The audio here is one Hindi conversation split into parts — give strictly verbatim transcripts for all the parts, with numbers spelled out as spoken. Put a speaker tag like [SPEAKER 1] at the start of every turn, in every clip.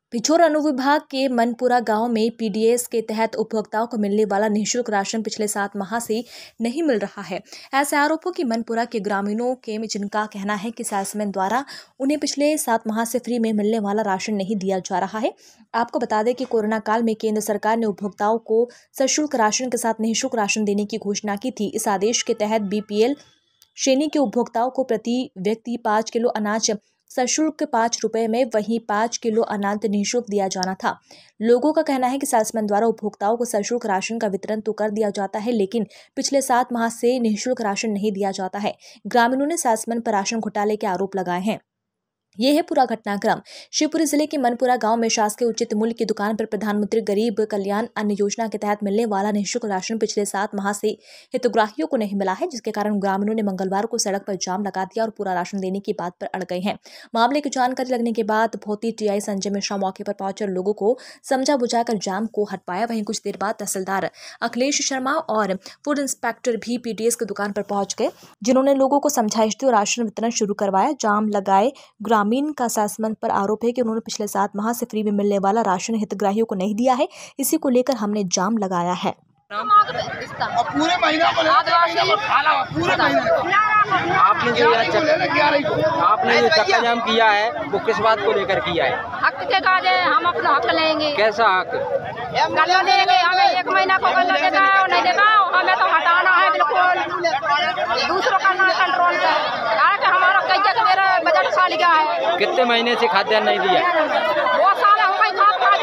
[SPEAKER 1] पिछोर अनुविभाग के मनपुरा गांव में पीडीएस के तहत उपभोक्ताओं को मिलने वाला निःशुल्क राशन पिछले सात माह से नहीं मिल रहा है। ऐसे आरोपों की मनपुरा के ग्रामीणों के जिनका कहना है कि सेल्समैन द्वारा उन्हें पिछले सात माह से फ्री में मिलने वाला राशन नहीं दिया जा रहा है। आपको बता दें कि कोरोना काल में केंद्र सरकार ने उपभोक्ताओं को सशुल्क राशन के साथ निःशुल्क राशन देने की घोषणा की थी। इस आदेश के तहत बीपीएल श्रेणी के उपभोक्ताओं को प्रति व्यक्ति पाँच किलो अनाज सशुल्क पाँच रुपए में वहीं पाँच किलो अनाज निःशुल्क दिया जाना था। लोगों का कहना है कि सेल्समैन द्वारा उपभोक्ताओं को सशुल्क राशन का वितरण तो कर दिया जाता है, लेकिन पिछले सात माह से निःशुल्क राशन नहीं दिया जाता है। ग्रामीणों ने सेल्समैन पर राशन घोटाले के आरोप लगाए हैं। यह है पूरा घटनाक्रम। शिवपुरी जिले के मनपुरा गांव में शासकीय उचित मूल्य की दुकान पर प्रधानमंत्री गरीब कल्याण अन्न योजना के तहत मिलने वाला निःशुल्क राशन पिछले सात माह से हितग्राहियों को नहीं मिला है, जिसके कारण ग्रामीणों ने मंगलवार को सड़क पर जाम लगा दिया और पूरा राशन देने की बात पर अड़ गए हैं। मामले की जानकारी लगने के बाद भोती टीआई संजय मिश्रा मौके पर पहुंचे और लोगों को समझा बुझाकर जाम को हटवाया। वहीं कुछ देर बाद तहसीलदार अखिलेश शर्मा और फूड इंस्पेक्टर भी पीडीएस की दुकान पर पहुंच गए, जिन्होंने लोगों को समझाइश दी और राशन वितरण शुरू करवाया। जाम लगाए ग्रामीण का सेल्समैन पर आरोप है कि उन्होंने पिछले सात माह से फ्री में मिलने वाला राशन हितग्राहियों को नहीं दिया है। इसी को लेकर हमने जाम लगाया है।
[SPEAKER 2] पूरे महीना को पूरे महीने
[SPEAKER 3] आपने जो आपने जो चक्का जाम किया है वो किस बात को लेकर किया है?
[SPEAKER 4] हक के काज है, हम अपना हक लेंगे।
[SPEAKER 3] कैसा हक?
[SPEAKER 4] गल्ला देंगे, हमें एक महीना को गल्ला देगा और नहीं देगा, हमें तो हटाना है बिल्कुल। दूसरों का ना कंट्रोल कर, आज हमारा कई जगह मेरा बजट खा लिया है।
[SPEAKER 3] कितने महीने से खाद्यान्न नहीं दिया?
[SPEAKER 4] वो साल हो गई खाद खा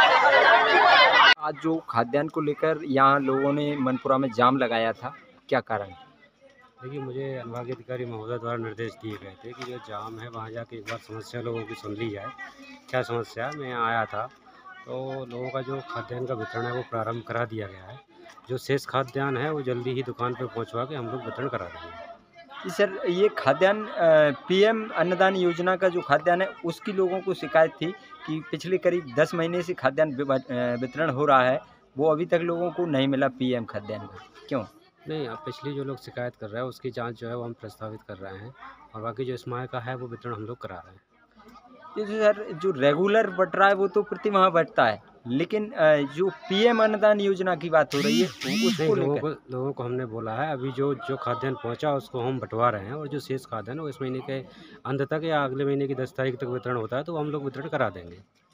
[SPEAKER 4] जाए।
[SPEAKER 3] आज जो खाद्यान्न को लेकर यहाँ लोगों ने मनपुरा में जाम लगाया था, क्या कारण?
[SPEAKER 5] देखिए, मुझे अनुभागीय अधिकारी महोदय द्वारा निर्देश दिए गए थे कि जो जाम है वहाँ जाके एक बार समस्या लोगों की सुन ली जाए। क्या समस्या है? मैं यहाँ आया था तो लोगों का जो खाद्यान्न का वितरण है वो प्रारंभ करा दिया गया है। जो शेष खाद्यान्न है वो जल्दी ही दुकान पर पहुँचवा के हम लोग वितरण करा देंगे।
[SPEAKER 3] जी सर, ये खाद्यान्न पीएम अन्नदान योजना का जो खाद्यान्न है उसकी लोगों को शिकायत थी कि पिछले करीब दस महीने से खाद्यान्न वितरण हो रहा है, वो अभी तक लोगों को नहीं मिला पीएम खाद्यान्न का। क्यों?
[SPEAKER 5] नहीं, अब पिछली जो लोग शिकायत कर रहे हैं उसकी जांच जो है वो हम प्रस्तावित कर रहे हैं और बाकी जो इस माह का है वो वितरण हम लोग करा रहे हैं।
[SPEAKER 3] ये जो सर जो रेगुलर बट रहा है वो तो प्रति माह बढ़ता है, लेकिन जो पीएम अन्नदान योजना की बात हो रही है उसको
[SPEAKER 5] लोगों को लोगों को हमने बोला है अभी जो जो खाद्यान्न पहुंचा उसको हम बंटवा रहे हैं और जो शेष खाद्यान्न वो इस महीने के अंत तक या अगले महीने की दस तारीख तक वितरण होता है तो हम लोग वितरण करा देंगे।